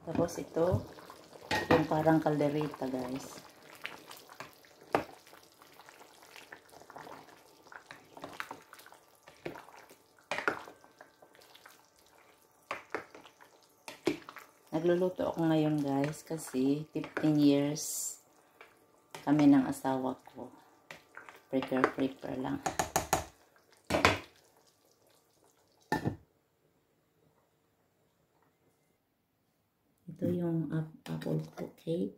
Tapos ito, yung parang kaldereta guys. Nagluluto ako ngayon guys kasi 15 years kami ng asawa ko. Prepare lang. Ito yung apple cake.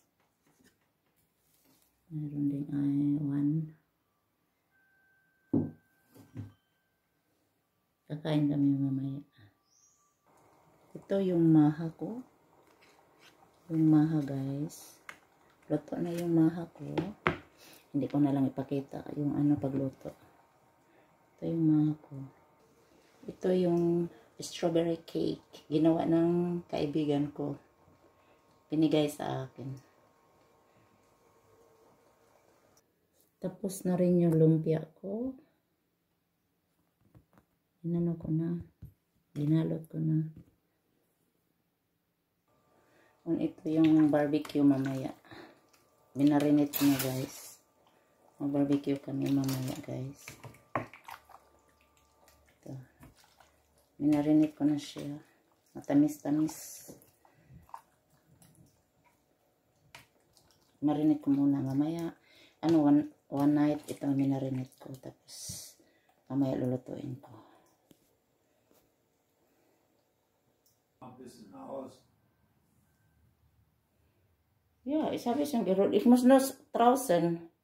Meron din ay one. Kakain kami mamaya. Ito yung maha ko. Yung maha guys. Luto na yung maha ko. Hindi ko na lang ipakita yung ano pagluto. Ito yung maha ko. Ito yung strawberry cake. Ginawa ng kaibigan ko. Pinigay sa akin. Tapos na rin yung lumpia ko. Inano ko na. Ginalot ko na. Ito yung barbecue mamaya. Binarinit ko na guys. Mag-barbecue kami mamaya guys. Ito. Binarinit ko na siya. Matamis-tamis. Marinate ko muna mamaya. One night ito minarinate ko. Tapos mamaya lulutuin ko. Ja, ich habe schon gerollt. Ich muss nur draußen.